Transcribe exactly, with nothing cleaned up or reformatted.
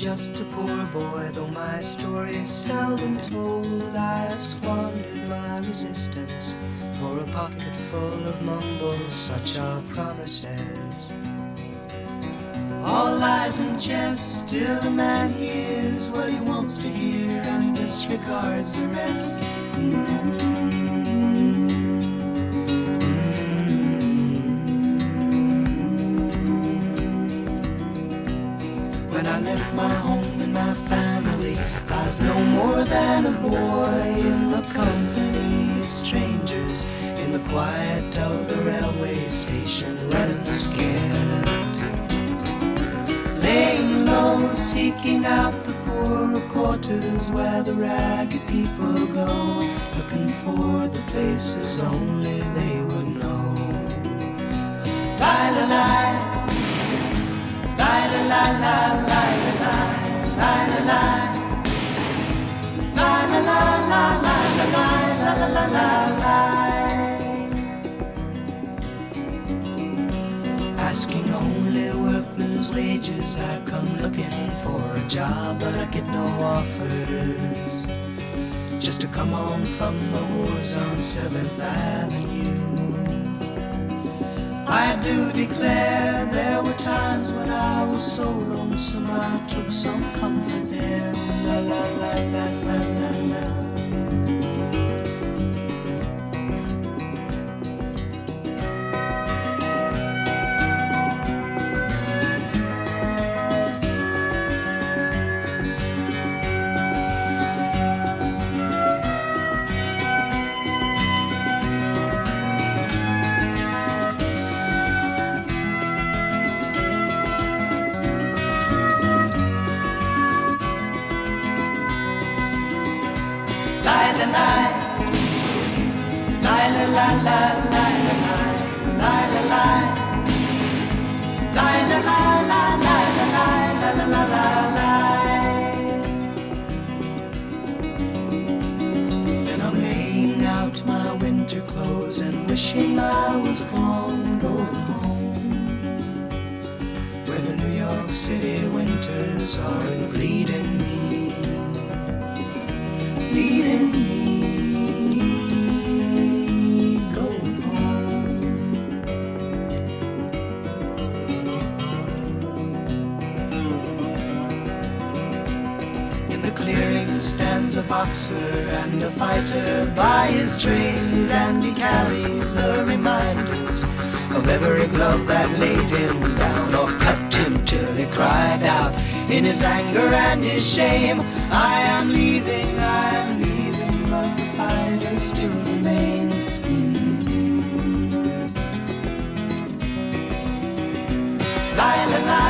just a poor boy, though my story is seldom told. I squandered my resistance for a pocket full of mumbles, such are promises. All lies and jest, still a man hears what he wants to hear and disregards the rest. When I left my home and my family, I was no more than a boy in the company of strangers, in the quiet of the railway station, running scared, laying low, seeking out the poorer quarters where the ragged people go, looking for the places only they would know. Lie-la-lie, lie-la-lie-lie, lie-la-lie, asking only workmen's wages, I come looking for a job, but I get no offers. Just to come on from the wars on seventh avenue. I do declare there were times when I was so lonesome I took some comfort there. La la la la la la la. Then I'm laying out my winter clothes and wishing I was gone, going home, where the New York City winters are bleeding me, bleeding me. Stands a boxer and a fighter by his trade, and he carries the reminders of every glove that laid him down or cut him till he cried out in his anger and his shame, I am leaving, I am leaving, but the fighter still remains. Mm-hmm. La la la.